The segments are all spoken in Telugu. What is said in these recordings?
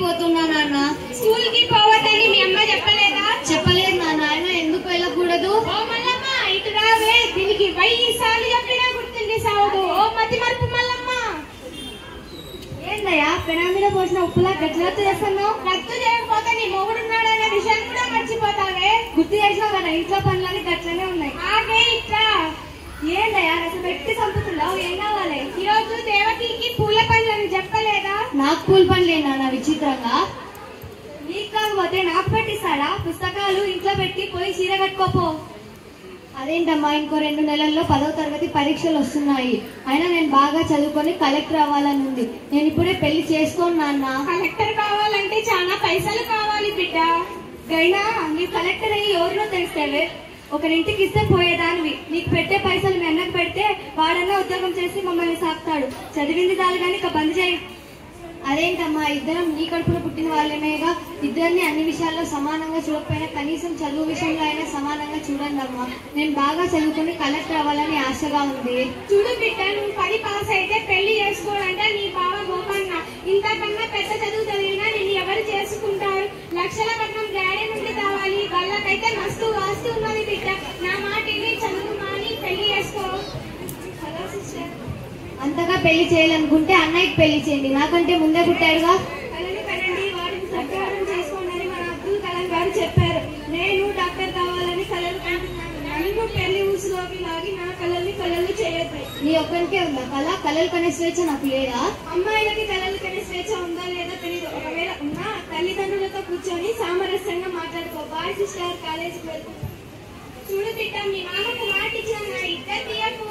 వెళ్ళిపోతున్నా నాన్న. స్కూల్ కి పోవద్దని మీ అమ్మ చెప్పలేదా? చెప్పలేదు నాన్న. ఆయన ఎందుకు వెళ్ళకూడదు? ఓ మల్లమ్మ ఇటు రావే, దీనికి 1000 సార్లు చెప్పినా గుర్తుండి సావదు. ఓ మతి మరుపు మల్లమ్మ. ఏందయ్యా పెనా మీద పోసిన ఉప్పులా గట్లతో చేస్తున్నావు? రద్దు చేయకపోతే నీ మొగుడున్నాడనే విషయం కూడా మర్చిపోతావే. గుర్తు చేసినావు కదా, ఇంట్లో పనులన్నీ గట్లనే ఉన్నాయి. ఆగే ఇట్లా. ఏందయ్యా అసలు పెట్టి చంపుతున్నావు? ఏం కావాలి? ఈ రోజు దేవకికి పూల పనులని చెప్పలేదా? నాకు పూల పనులు నాన్న విచిత్రంగా. నీకు కాకపోతే నాకు పెట్టిస్తాడా? పుస్తకాలు ఇంట్లో పెట్టి పోయి చీర కట్టుకోపో. అదేంటమ్మా, ఇంకో 2 నెలల్లో 10వ తరగతి పరీక్షలు వస్తున్నాయి. అయినా నేను బాగా చదువుకొని కలెక్టర్ అవ్వాలని ఉంది. నేను ఇప్పుడే పెళ్లి చేసుకోను నాన్న. కలెక్టర్ కావాలంటే చాలా పైసలు కావాలి బిడ్డ. అయినా నీవు కలెక్టర్ అయ్యి ఎవరినో తెలిస్తేవే, ఒకరింటికి ఇస్తే పోయేదానివి. నీకు పెట్టే పైసలు మీ అన్నకు పెడితే వాడన్నా ఉద్యోగం చేసి మమ్మల్ని సాకుతాడు. చదివింది చాలు కానీ ఇక బంద్ చేయి. అదేంటమ్మా, ఇద్దరం నీ కడుపున పుట్టిన వాళ్ళమేగా. ఇద్దరిని అన్ని విషయాల్లో సమానంగా చూడకపోయినా కనీసం చదువు విషయంలో అయినా సమానంగా చూడండి అమ్మా. నేను బాగా చదువుకుని కలెక్టర్ అవ్వాలని ఆశగా ఉంది. చూడు బిడ్డ, నువ్వు 10 పాస్ అయితే పెళ్లి చేసుకోవాలంటే నీ బావ గోపన్న. ఇంతకన్నా పెద్ద చదువు చదివినా నిన్ను ఎవరు చేసుకుంటారు? లక్షల కట్నం డాడీ నుండి కావాలి. వాళ్ళకైతే మస్తు వాస్తు ఉన్నది బిడ్డ. నా మాటిని చదువు మాని పెళ్లి చేసుకో. Hello sister. అంతగా పెళ్లి చేయాలనుకుంటే అన్నయ్యకి పెళ్లి చేయండి, నాకంటే ముందే పుట్టాడుగా. కళని కనండి, వాటిని సత్కారం చేసుకోండి మన అబ్దుల్ కలాం గారు చెప్పారు. నేను డాక్టర్ కావాలని కళలు కంటున్నాను. నన్ను పెళ్లి ఊసులోకి లాగి నా కళలు చేయొద్దు. నీ ఒక్కరికే ఉందా కళ? కళలు కనే స్వేచ్ఛ నాకు లేదా? అమ్మాయిలకి కళలు కనే స్వేచ్ఛ ఉందా లేదా తెలియదు. ఒకవేళ ఉన్నా తల్లిదండ్రులతో కూర్చొని సామరస్యంగా మాట్లాడుకో. బాయ్ సిస్టర్, కాలేజీకి వెళ్తున్నా. చూడు బిడ్డ, మీ మామకు మాట ఇచ్చిన నా ఇద్దరు తీయకు.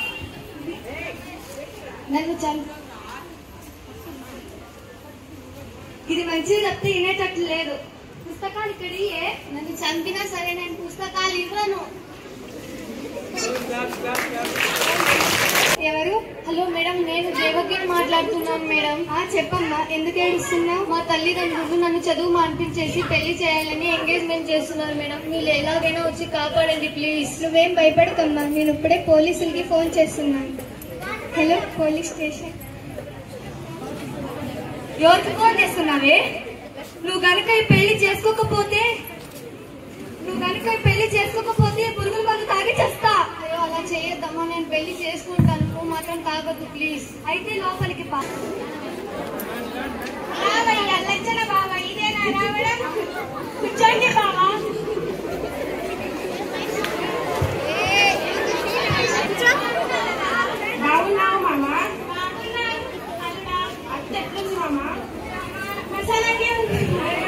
నన్ను ఇది మంచిది చెప్తే వినేటట్లు లేదు. పుస్తకాలు ఇక్కడి నన్ను చంపినా సరే నేను పుస్తకాలు ఇవ్వను. ఎవరు? హలో మేడం, నేను దేవకిని మాట్లాడుతున్నాను మేడం. చెప్పమ్మా, ఎందుకు ఏడుస్తున్నావు? మా తల్లిదండ్రులు నన్ను చదువు మానిపించేసి పెళ్లి చేయాలని ఎంగేజ్మెంట్ చేస్తున్నారు మేడం. మీరు ఎలాగైనా వచ్చి కాపాడండి ప్లీజ్. నువ్వేం భయపడకమ్మా, నేను ఇప్పుడే పోలీసులకి ఫోన్ చేస్తున్నాను. Hello, police station. ఎవరికి ఫోన్ చేస్తున్నావే? నువ్వు గనుక ఈ పెళ్లి చేసుకోకపోతే పురుగుల మందు తాగి చేస్తా. అయ్యో అలా చేయొద్దమ్మా, నేను పెళ్లి చేసుకుంటాను. నువ్వు మాత్రం తాగొద్దు ప్లీజ్. అయితే లోపలికి పా. లచ్చన బాబా, ఇదేనా రావడం? కూర్చోండి బాబా. బాగున్నావు మామా? అత్త ఎట్లుంది మామా? మసాలాగే ఉంది.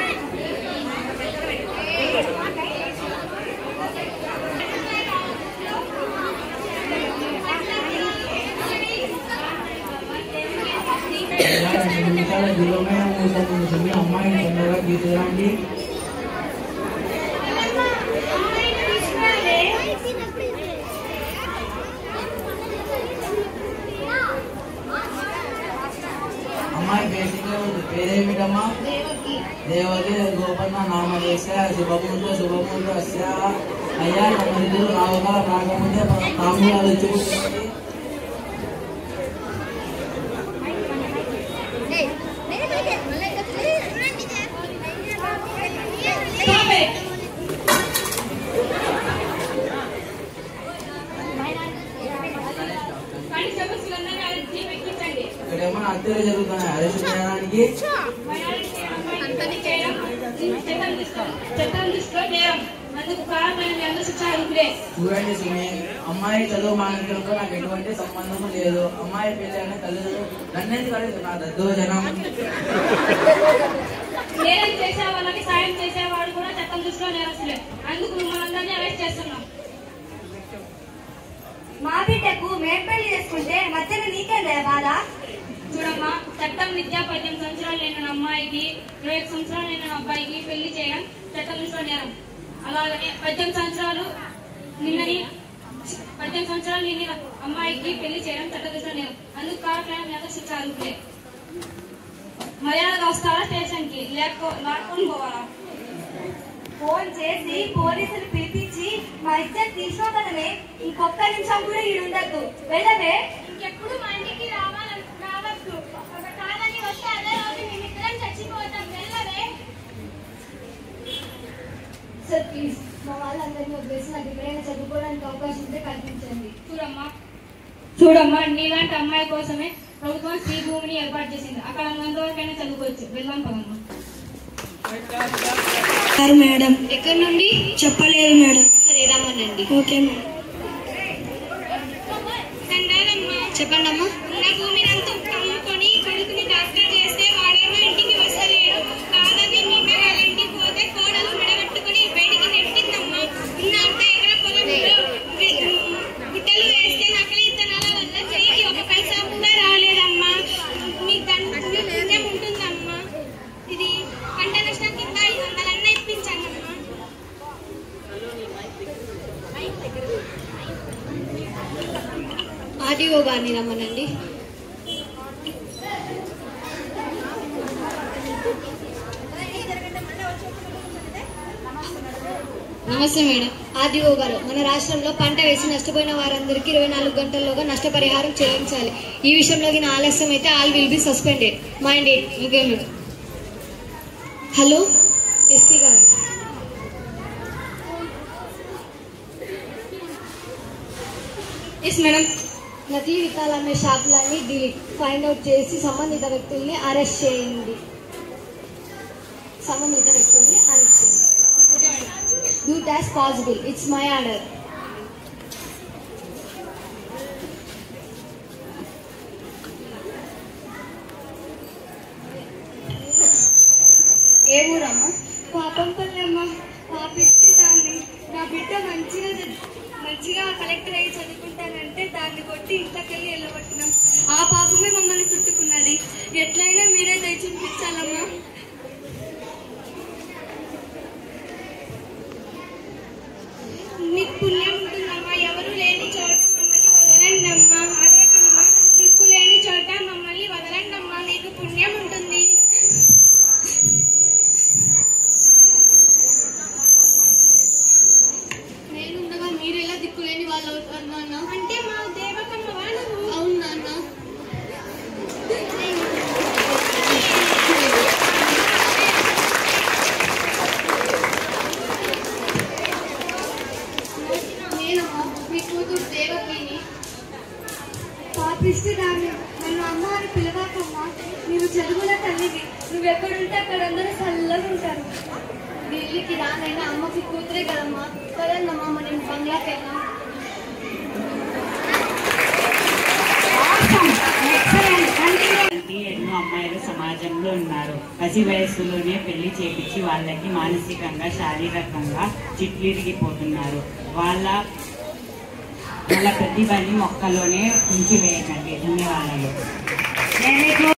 అమ్మాయిని తొందరగా తీసుకురండి. అమ్మాయి పేరేమిటమ్మా? దేవకి గోపన్న నామదేశ శుభముందు అస్య. అయ్యా తమరిద్దరు రావకాలం రాకముందే తాంబూలాలు ఇచ్చుకుంటుంది. ఇక్కడ ఏమన్నా హత్యలు జరుగుతున్నాయి అరెస్ట్ చేయడానికి? చూడండి సుమి, అమ్మాయి చదువు మానడంతో నాకు ఎటువంటి సంబంధం లేదు. అమ్మాయి పెళ్లి అనే తల్లిదండ్రులు నన్నెందుకు అడిగి నా దద్దో జనం. నేరం చేసే వాళ్ళకి సాయం చేసేవాడు కూడా చట్టం దృష్టిలో నేరస్తులే. అందుకు మనందరినీ అరెస్ట్ చేస్తున్నాం. మా బిడ్డకు మేం పెళ్లి చేసుకుంటే మధ్యన నీకేదే బాధ? చూడమ్మా, చట్టం విద్యా 18 సంవత్సరాలు లేని అమ్మాయికి 21 సంవత్సరాలు లేని అబ్బాయికి పెళ్లి చేయడం చట్టం దృష్టిలో నేరం. అలాగనే 18 సంవత్సరాలు నిన్న అమ్మాయికి పెళ్లి చేయడం చట్ట దృష్టిలో నేరం. అందుకు కారణం మీద శిక్ష అర్హులే. మర్యాదగా వస్తారా స్టేషన్ కి, లాక్కొని పోవాలా? ఫోన్ చేసి పోలీసులు పిలిపించి మా ఇద్దరు తీసుకోగలమే. ఇంకొక్క నిమిషం కూడా ఈడుండద్దు. వెళ్ళవే. ఇంకెప్పుడు మా ఇంటికి రావద్దు. ఒక కాదని వస్తే అదే రోజు మేమిద్దరం చచ్చిపోతాం. సార్ ప్లీజ్ మా వాళ్ళందరినీ వదిలేసి నాకు ఎక్కడైనా చదువుకోవడానికి అవకాశం ఉంటే కల్పించండి. చూడమ్మా నీలాంటి అమ్మాయి కోసమే ప్రభుత్వం శ్రీ భూమిని ఏర్పాటు చేసింది. అక్కడ అంతవరకైనా చదువుకోవచ్చు. వెళ్దాం పదమ్మా. మేడం ఎక్కడి నుండి చెప్పలేదు మేడం. సరే రమ్మనండి. Okay madam. చెప్పండి అమ్మా. ఉన్న భూమిని అంతా అమ్ముకొని కొడుకుని డాక్టర్ చేస్తే వాడేమో ఇంటికి వస్తలేడు. కాదని నిన్న వాళ్ళ ఇంటికి పోతే కోడలు మెడగట్టుకుని బయటికి నెట్టిందమ్మా. ఉన్న అంత ఎకర పొలంలో గుట్టలు వేస్తే నకలి ఇత్తనాల వల్ల చేయికి ఒక పైసా కూడా రాలేదమ్మా. మీ తండ్రి పుణ్యం ఉంటుందమ్మా. ఇది పంట నష్టం కింద 500 ఇప్పించండమ్మా. ఆర్డీఓ గారిని రమ్మనండి. నమస్తే మేడం. ఆర్డీఓ గారు, మన రాష్ట్రంలో పంట వేసి నష్టపోయిన వారందరికీ 24 గంటల్లోగా నష్టపరిహారం చెల్లించాలి. ఈ విషయంలో ఆలస్యం అయితే all will be suspended. Mind it. Okay madam. Hello SP గారు. Yes madam. నకిలీ విత్తాలు అమ్మే షాపులన్నీ ఫైండ్ అవుట్ చేసి సంబంధిత వ్యక్తుల్ని అరెస్ట్ చేయండి. Do it as possible. It's my order. ఏ ఊరమ్మా? పాపంపల్లి అమ్మ. పాపిస్తే దాన్ని నా బిడ్డ మంచిగా కలెక్టర్ అయ్యి చదువుకుంటానంటే దాన్ని కొట్టి ఇంతకెళ్ళి వెళ్ళగొట్టినాం. ఆ పాపమే మమ్మల్ని చుట్టుకున్నది. ఎట్లయినా మీరే దయ చూపించాలమ్మా. మీకు పుణ్యం ఉంటుందమ్మా. ఎవరు లేని చోట మమ్మల్ని వదలండమ్మా. అదేనమ్మా, దిక్కు లేని చోట మమ్మల్ని వదలండమ్మా. మీకు పుణ్యం ఉంటుంది. నేనుండగా మీరు ఎలా దిక్కులేని వాళ్ళు నాన్న? అంటే మా దేవకమ్మ వాళ్ళు. అవును నాన్న. నేనమ్మా మీ కూతురు దేవకిని. పాపిస్తే దాన్ని నన్ను అమ్మ అని పిలవాకమ్మా. నువ్వు చదువుల తల్లివి. నువ్వెక్కడుంటే అక్కడ అందరూ చల్లగా ఉంటారు. ఢిల్లీకి రానైనా అమ్మకి కూతురే కదమ్మా. కదన్నమ్మా మనం బంగ్లాకి వెళ్దాం. ఎన్నో అమ్మాయిలు సమాజంలో ఉన్నారు. పసి వయస్సులోనే పెళ్లి చేపించి వాళ్ళకి మానసికంగా శారీరకంగా చిట్లిరిగిపోతున్నారు. వాళ్ళ ప్రతిభని మొక్కలోనే ఉంచి వేయకండి. ధన్యవాదాలు.